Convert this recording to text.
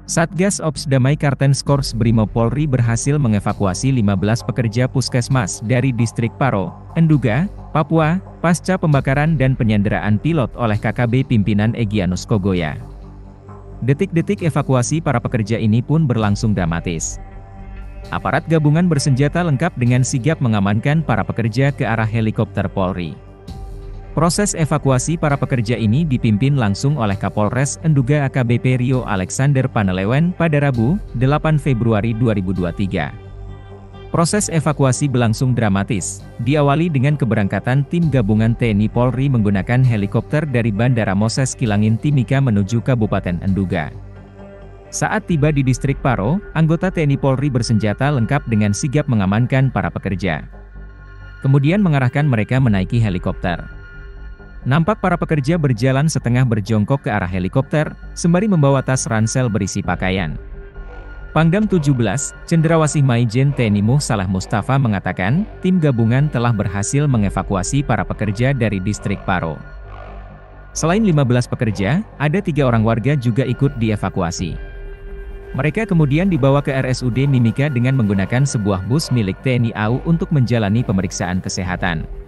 Satgas Ops Damai Kartens Korps Brimob Polri berhasil mengevakuasi 15 pekerja puskesmas dari distrik Paro, Enduga, Papua, pasca pembakaran dan penyanderaan pilot oleh KKB pimpinan Egyanus Kogoya. Detik-detik evakuasi para pekerja ini pun berlangsung dramatis. Aparat gabungan bersenjata lengkap dengan sigap mengamankan para pekerja ke arah helikopter Polri. Proses evakuasi para pekerja ini dipimpin langsung oleh Kapolres Enduga AKBP Rio Alexander Panelewen pada Rabu, 8 Februari 2023. Proses evakuasi berlangsung dramatis, diawali dengan keberangkatan tim gabungan TNI Polri menggunakan helikopter dari Bandara Moses Kilangin Timika menuju Kabupaten Enduga. Saat tiba di distrik Paro, anggota TNI Polri bersenjata lengkap dengan sigap mengamankan para pekerja. Kemudian mengarahkan mereka menaiki helikopter. Nampak para pekerja berjalan setengah berjongkok ke arah helikopter, sembari membawa tas ransel berisi pakaian. Pangdam 17, Cendrawasih Maijen TNI Salah Mustafa mengatakan, tim gabungan telah berhasil mengevakuasi para pekerja dari distrik Paro. Selain 15 pekerja, ada 3 orang warga juga ikut dievakuasi. Mereka kemudian dibawa ke RSUD Mimika dengan menggunakan sebuah bus milik TNI AU untuk menjalani pemeriksaan kesehatan.